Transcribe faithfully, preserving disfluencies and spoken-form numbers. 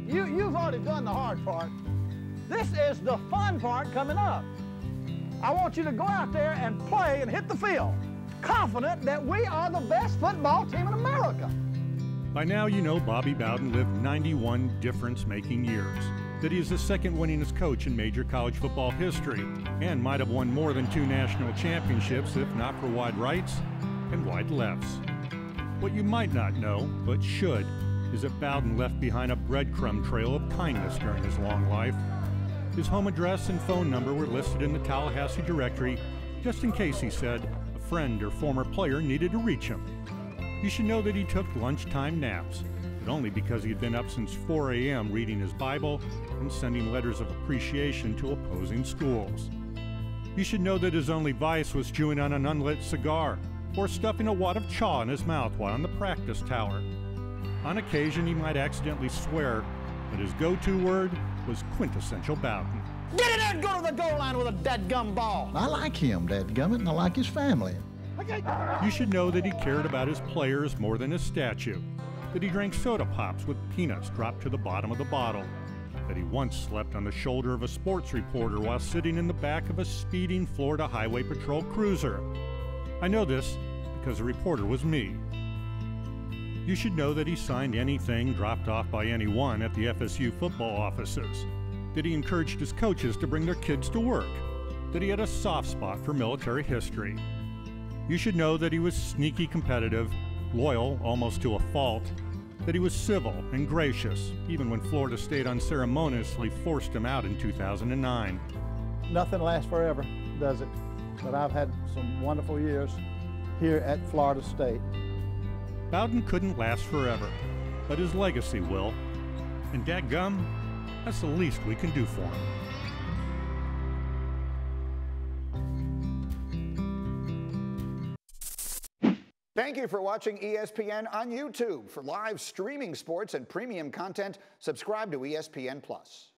you, you've already done the hard part. This is the fun part coming up. I want you to go out there and play and hit the field, confident that we are the best football team in America. By now, you know Bobby Bowden lived ninety-one difference-making years, that he is the second winningest coach in major college football history, and might have won more than two national championships if not for wide rights and wide lefts. What you might not know, but should, is that Bowden left behind a breadcrumb trail of kindness during his long life. His home address and phone number were listed in the Tallahassee directory, just in case, he said, a friend or former player needed to reach him. You should know that he took lunchtime naps, but only because he had been up since four A M reading his Bible and sending letters of appreciation to opposing schools. You should know that his only vice was chewing on an unlit cigar or stuffing a wad of chaw in his mouth while on the practice tower. On occasion, he might accidentally swear, but his go-to word was quintessential Bowden. Get in there and go to the goal line with a dadgum ball. I like him, dadgummit, and I like his family. Okay. You should know that he cared about his players more than his statue, that he drank soda pops with peanuts dropped to the bottom of the bottle, that he once slept on the shoulder of a sports reporter while sitting in the back of a speeding Florida Highway Patrol cruiser. I know this because the reporter was me. You should know that he signed anything dropped off by anyone at the F S U football offices, that he encouraged his coaches to bring their kids to work, that he had a soft spot for military history. You should know that he was sneaky competitive, loyal almost to a fault, that he was civil and gracious, even when Florida State unceremoniously forced him out in two thousand nine. Nothing lasts forever, does it? But I've had some wonderful years here at Florida State. Bowden couldn't last forever, but his legacy will. And dadgum, that's the least we can do for him. Thank you for watching E S P N on YouTube. For live streaming sports and premium content, subscribe to E S P N Plus.